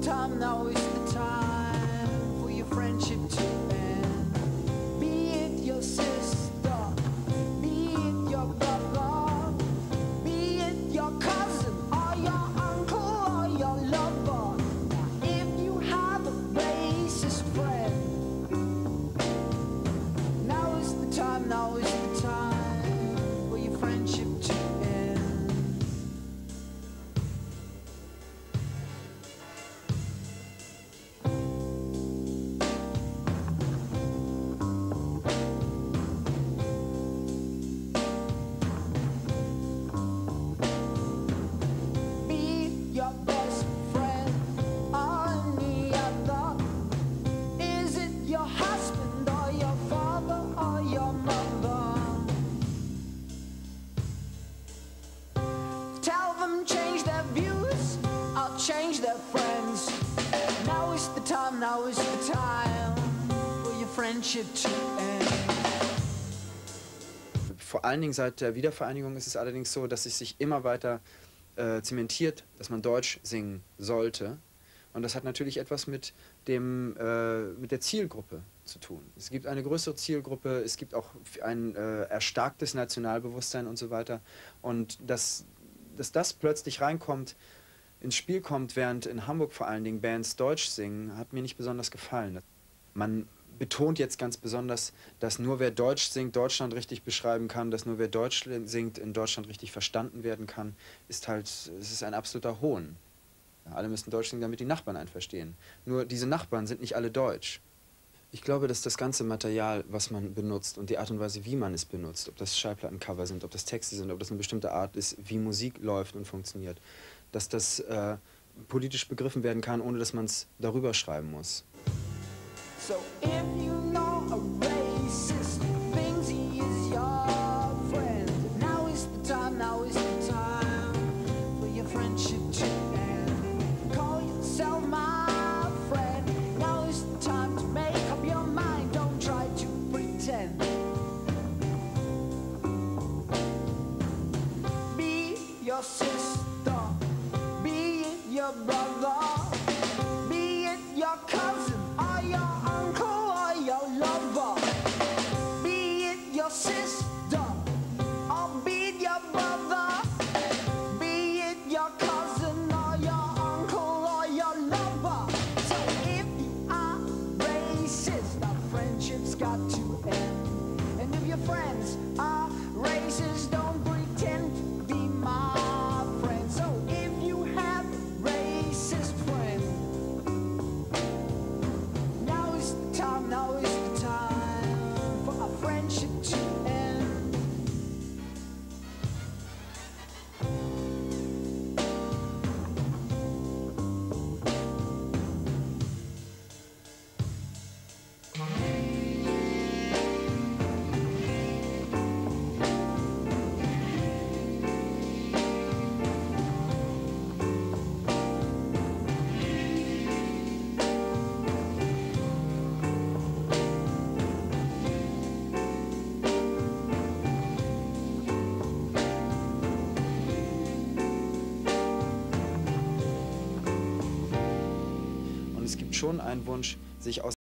time, now is the time for your friendship to end. Be it your sister, be it your brother, be it your cousin or your uncle or your lover. Now, if you have a racist friend, now is the time, now is the time for your friendship to end. Your best friend or any other? Is it your husband or your father or your mother? Tell them change their views or change their friends. Now is the time, now is the time for your friendship to end. Vor allen Dingen seit der Wiedervereinigung ist es allerdings so, dass es sich immer weiter zementiert, dass man Deutsch singen sollte. Und das hat natürlich etwas mit der Zielgruppe zu tun. Es gibt eine größere Zielgruppe, es gibt auch ein erstarktes Nationalbewusstsein und so weiter. Und dass das plötzlich reinkommt, ins Spiel kommt, während in Hamburg vor allen Dingen Bands Deutsch singen, hat mir nicht besonders gefallen. Man betont jetzt ganz besonders, dass nur wer Deutsch singt, Deutschland richtig beschreiben kann, dass nur wer Deutsch singt, in Deutschland richtig verstanden werden kann, es ist ein absoluter Hohn. Ja, alle müssen Deutsch singen, damit die Nachbarn einen verstehen. Nur diese Nachbarn sind nicht alle deutsch. Ich glaube, dass das ganze Material, was man benutzt und die Art und Weise, wie man es benutzt, ob das Schallplattencover sind, ob das Texte sind, ob das eine bestimmte Art ist, wie Musik läuft und funktioniert, dass das politisch begriffen werden kann, ohne dass man es darüber schreiben muss. So if you know a racist who thinks he is your friend, now is the time, now is the time for your friendship to end. Call yourself my friend, now is the time to make up your mind, don't try to pretend. Be your sister, be it your brother, be it your cousin or your uncle or your lover. Be it your sister or be it your brother, be it your cousin or your uncle or your lover. So if you are racist, our friendship's got to end. And if your friends are racist, don't pretend to be my friend. So if you have a racist friend, now is the time for our friendship to end. Und es gibt schon einen Wunsch, sich aus